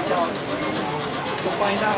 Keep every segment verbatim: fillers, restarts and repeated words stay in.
We'll find out.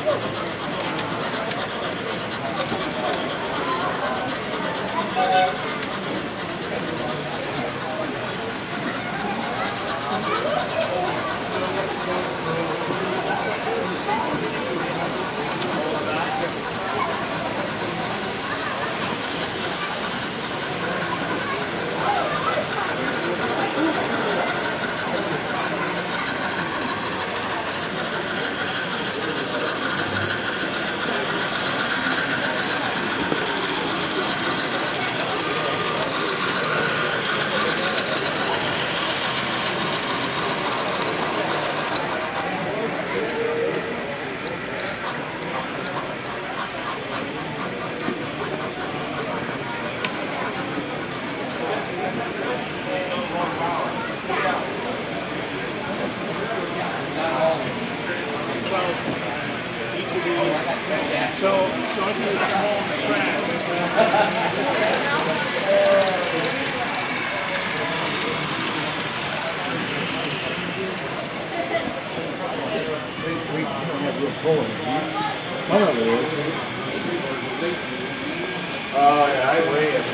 So, so if you start hauling the track, we don't have real pulling. Some of it is. Oh yeah, I weigh it.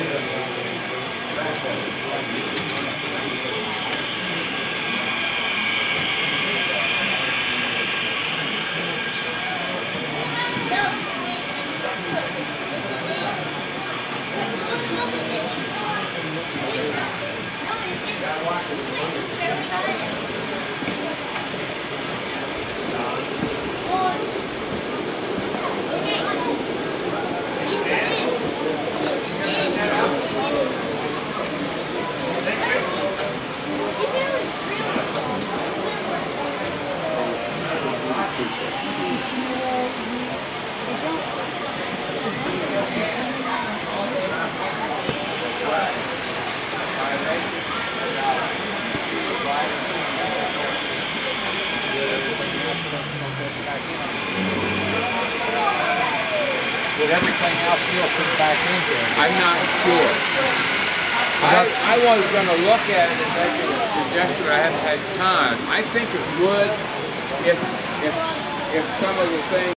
Did everything else still fit back into it? I'm not sure. I, I was going to look at it and make a suggestion, but I haven't had time. I think it would if, if, if some of the things